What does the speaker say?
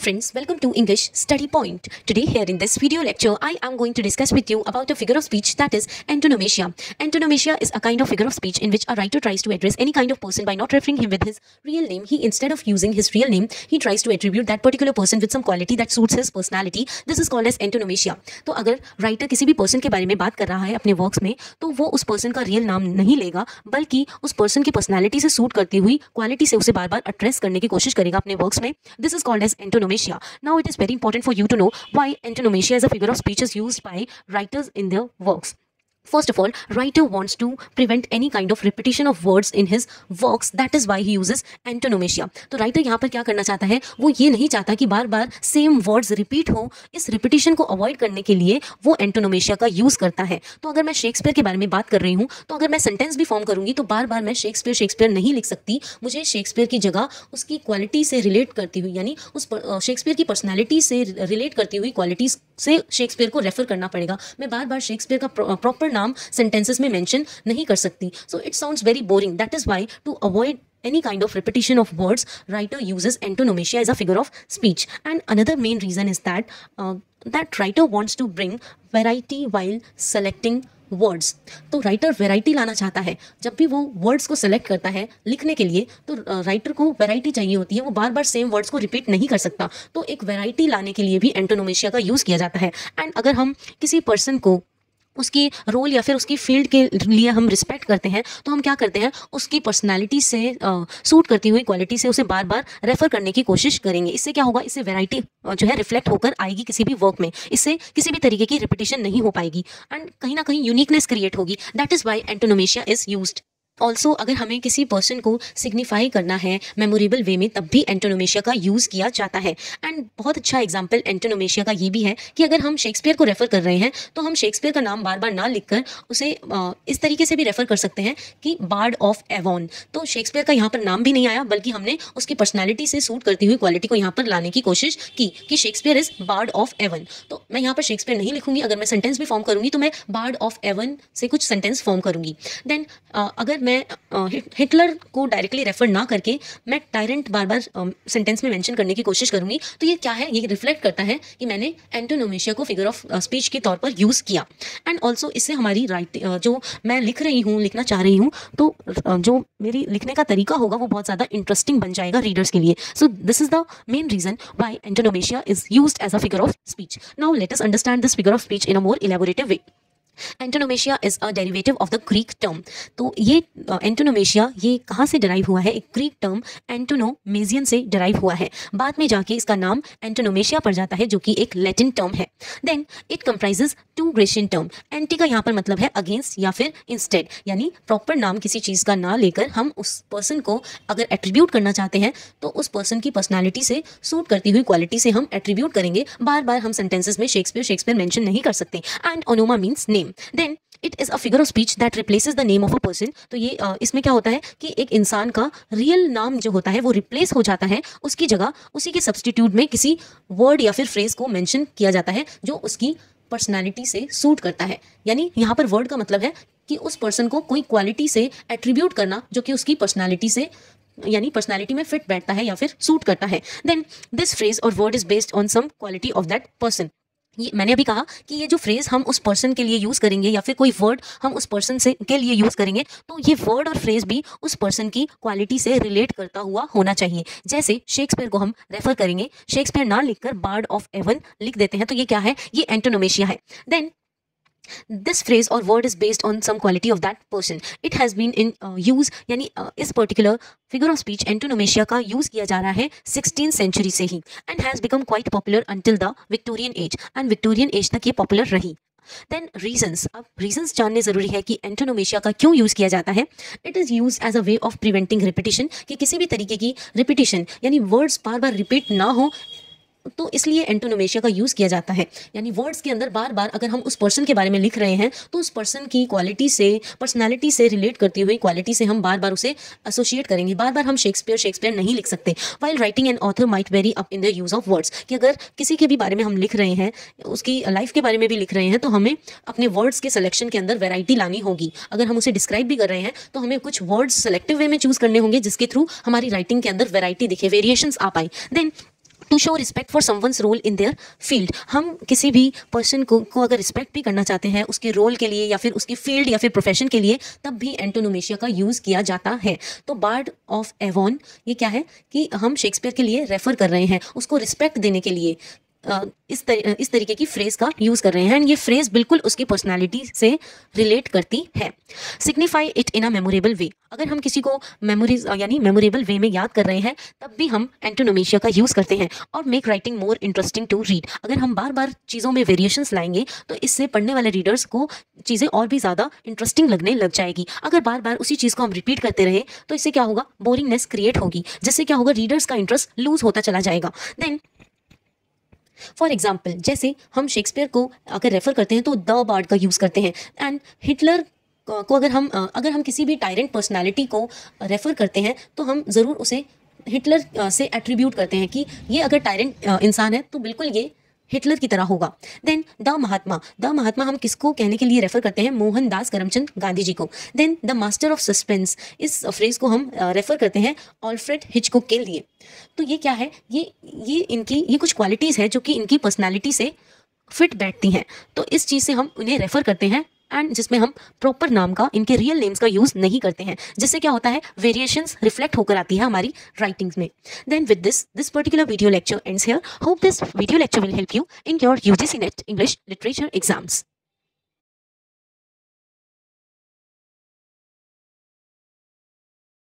friends, welcome to English Study Point. Today here in this video lecture, I am going to discuss with you about a figure of speech that is antonomasia. Antonomasia is a kind of figure of speech in which a writer tries to address any kind of person by not referring him with his real name. He instead of using his real name, he tries to attribute that particular person with some quality that suits his personality. This is called as antonomasia. तो अगर writer किसी भी person के बारे में बात कर रहा है अपने वर्क्स में, तो वो उस पर्सन का रियल नाम नहीं लेगा, बल्कि उस पर्सन की पर्सनैलिटी से सूट करती हुई क्वालिटी से उसे बार बार एड्रेस करने की कोशिश करेगा अपने वर्क्स में. This is called as antonomasia. Now it is very important for you to know why antonomasia as a figure of speech is used by writers in their works. First of all, writer wants to prevent any kind of repetition of words in his works. That is why he uses antonomasia. तो writer यहाँ पर क्या करना चाहता है, वो ये नहीं चाहता कि बार बार सेम वर्ड्स रिपीट हो. इस रिपीटिशन को अवॉइड करने के लिए वो एंटोनोमेशिया का यूज़ करता है. तो अगर मैं शेक्सपियर के बारे में बात कर रही हूँ, तो अगर मैं सेंटेंस भी फॉर्म करूँगी तो बार बार मैं शेक्सपियर नहीं लिख सकती. मुझे शेक्सपियर की जगह उसकी क्वालिटी से रिलेट करती हुई, यानी उस शेक्सपियर की पर्सनैलिटी से रिलेट करती हुई क्वालिटीज़ से शेक्सपियर को रेफर करना पड़ेगा. मैं बार बार शेक्सपियर का प्रॉपर नाम सेंटेंसेस में मेंशन नहीं कर सकती. So it sounds very boring. That is why to avoid any kind of repetition of words, writer uses antonomasia as a figure of speech. And another main reason is that writer wants to bring variety while selecting words. तो writer variety लाना चाहता है. जब भी वो words को select करता है लिखने के लिए, तो राइटर को वैरायटी चाहिए होती है. वो बार बार सेम वर्ड्स को रिपीट नहीं कर सकता. तो एक वैरायटी लाने के लिए भी एंटोनोमेशिया का यूज़ किया जाता है. एंड अगर हम किसी पर्सन को उसकी रोल या फिर उसकी फील्ड के लिए हम रिस्पेक्ट करते हैं, तो हम क्या करते हैं, उसकी पर्सनालिटी से सूट करती हुई क्वालिटी से उसे बार बार रेफर करने की कोशिश करेंगे. इससे क्या होगा, इससे वैरायटी जो है रिफ्लेक्ट होकर आएगी किसी भी वर्क में. इससे किसी भी तरीके की रिपीटिशन नहीं हो पाएगी एंड कहीं ना कहीं यूनिकनेस क्रिएट होगी. That is why antonomasia is used. Also अगर हमें किसी पर्सन को सिग्निफाई करना है मेमोरेबल वे में, तब भी एंटोनोमेशिया का यूज़ किया जाता है. एंड बहुत अच्छा एग्जाम्पल एंटोनोमेशिया का ये भी है कि अगर हम शेक्सपियर को रेफ़र कर रहे हैं, तो हम शेक्सपियर का नाम बार बार ना लिखकर उसे इस तरीके से भी रेफ़र कर सकते हैं कि बार्ड ऑफ एवॉन. तो शेक्सपियर का यहाँ पर नाम भी नहीं आया, बल्कि हमने उसकी पर्सनैलिटी से सूट करती हुई क्वालिटी को यहाँ पर लाने की कोशिश की कि Shakespeare is bard of Avon. तो मैं यहाँ पर शेक्सपियर नहीं लिखूंगी. अगर मैं सेंटेंस भी फॉर्म करूँगी तो मैं बार्ड ऑफ एवन से कुछ सेंटेंस फॉर्म करूँगी. देन अगर मैं हिटलर को डायरेक्टली रेफर ना करके मैं टायरेंट बार बार सेंटेंस में मेंशन करने की कोशिश करूंगी, तो ये क्या है, ये रिफ्लेक्ट करता है कि मैंने एंटोनोमेशिया को फिगर ऑफ स्पीच के तौर पर यूज़ किया. एंड ऑल्सो इससे हमारी जो मैं लिखना चाह रही हूँ, तो जो मेरी लिखने का तरीका होगा वो बहुत ज़्यादा इंटरेस्टिंग बन जाएगा रीडर्स के लिए. So this is the main reason why antonomasia is used as a figure of speech. Now let us understand this figure of speech in a more elaborative way. Antonomasia is a derivative of the Greek term. तो ये एंटोनोमेशिया ये कहाँ से derive हुआ है, एक Greek term एंटोनोमेजियन से derive हुआ है. बाद में जाके इसका नाम एंटोनोमेशिया पड़ जाता है, जो कि एक लैटिन टर्म है. Then it comprises to Grecian term. Anti का यहाँ पर मतलब है अगेंस्ट या फिर इंस्टेड, यानी प्रॉपर नाम किसी चीज़ का ना लेकर हम उस पर्सन को अगर एट्रीब्यूट करना चाहते हैं, तो उस पर्सन की पर्सनैलिटी से सूट करती हुई क्वालिटी से हम एट्रीब्यूट करेंगे. बार बार हम सेंटेंसेस में शेक्सपियर मेंशन नहीं कर सकते. And onoma means name. Then it is a figure of speech that replaces the name of a person. तो ये इसमें क्या होता है कि एक इंसान का रियल नाम जो होता है वो रिप्लेस हो जाता है, उसकी जगह उसी के सब्सटीट्यूट में किसी वर्ड या फिर फ्रेज को मेंशन किया जाता है जो उसकी पर्सनालिटी से सूट करता है. यानी यहाँ पर वर्ड का मतलब है कि उस पर्सन को कोई क्वालिटी से एट्रीब्यूट करना जो कि उसकी पर्सनालिटी से, यानी पर्सनालिटी में फिट बैठता है या फिर सूट करता है. Then this phrase or word is based on some quality of that person. ये मैंने अभी कहा कि ये जो फ्रेज हम उस पर्सन के लिए यूज़ करेंगे या फिर कोई वर्ड हम उस पर्सन से के लिए यूज़ करेंगे, तो ये वर्ड और फ्रेज भी उस पर्सन की क्वालिटी से रिलेट करता हुआ होना चाहिए. जैसे शेक्सपियर को हम रेफर करेंगे, शेक्सपियर ना लिखकर बार्ड ऑफ एवन लिख देते हैं, तो ये क्या है, ये एंटोनोमेशिया है. Then this phrase or word is based on some quality of that person. It has been in use, यानी इस particular figure of speech antonomasia का यूज़ किया जा रहा है 16th century से ही, and has become quite popular until the Victorian age. and Victorian age तक ये popular रही. Then regions. अब रीजन्स जानने ज़रूरी है कि एंटोनोमेशिया का क्यों यूज़ किया जाता है. It is use as a way of preventing repetition, कि किसी भी तरीके की रिपीटिशन यानी वर्ड्स बार बार रिपीट ना हो, तो इसलिए एंटोनोमेशिया का यूज़ किया जाता है. यानी वर्ड्स के अंदर बार बार अगर हम उस पर्सन के बारे में लिख रहे हैं, तो उस पर्सन की क्वालिटी से, पर्सनालिटी से रिलेट करती हुई क्वालिटी से हम बार बार उसे एसोसिएट करेंगे. बार बार हम शेक्सपियर नहीं लिख सकते. While writing an author might vary up in the use of words, कि अगर किसी के भी बारे में हम लिख रहे हैं, उसकी लाइफ के बारे में भी लिख रहे हैं, तो हमें अपने वर्ड्स के सिलेक्शन के अंदर वेराइटी लानी होगी. अगर हम उसे डिस्क्राइब भी कर रहे हैं, तो हमें कुछ वर्ड्स सेलेक्टिव वे में चूज़ करने होंगे, जिसके थ्रू हमारी राइटिंग के अंदर वेराइटी दिखे, वेरिएशंस आ पाए. Then to show respect for someone's role in their field. हम किसी भी पर्सन को अगर रिस्पेक्ट भी करना चाहते हैं उसके रोल के लिए या फिर उसकी फील्ड या फिर प्रोफेशन के लिए, तब भी एंटोनोमेशिया का यूज़ किया जाता है। तो बार्ड ऑफ एवॉन ये क्या है कि हम शेक्सपियर के लिए रेफर कर रहे हैं, उसको रिस्पेक्ट देने के लिए इस तरीके की फ्रेज का यूज़ कर रहे हैं, एंड ये फ्रेज बिल्कुल उसकी पर्सनालिटी से रिलेट करती है। Signify it in a memorable way. अगर हम किसी को मेमोरीज यानी मेमोरेबल वे में याद कर रहे हैं तब भी हम एंटोनोमेशिया का यूज़ करते हैं। और make writing more interesting to read. अगर हम बार बार चीज़ों में वेरिएशंस लाएंगे तो इससे पढ़ने वाले रीडर्स को चीज़ें और भी ज़्यादा इंटरेस्टिंग लगने लग जाएगी। अगर बार बार उसी चीज़ को हम रिपीट करते रहे तो इससे क्या होगा, बोरिंगनेस क्रिएट होगी, जिससे क्या होगा, रीडर्स का इंटरेस्ट लूज होता चला जाएगा। देन फॉर एग्जाम्पल, जैसे हम शेक्सपियर को अगर रेफर करते हैं तो द बार्ड का यूज़ करते हैं, एंड हिटलर को अगर हम किसी भी टायरेंट पर्सनालिटी को रेफर करते हैं तो हम ज़रूर उसे हिटलर से एट्रीब्यूट करते हैं कि ये अगर टायरेंट इंसान है तो बिल्कुल ये हिटलर की तरह होगा। देन द महात्मा हम किसको कहने के लिए रेफर करते हैं, मोहनदास करमचंद गांधी जी को। Then the master of suspense, इस फ्रेज को हम रेफर करते हैं ऑल्फ्रेड हिचकॉक के लिए। तो ये क्या है, ये कुछ क्वालिटीज़ है जो कि इनकी पर्सनालिटी से फिट बैठती हैं। तो इस चीज़ से हम उन्हें रेफर करते हैं, एंड जिसमें हम प्रॉपर नाम का, इनके रियल नेम्स का यूज़ नहीं करते हैं, जिससे क्या होता है, वेरिएशंस रिफ्लेक्ट होकर आती है हमारी राइटिंग्स में। Then with this particular video lecture ends here. Hope this video lecture will help you in your UGC NET English literature exams.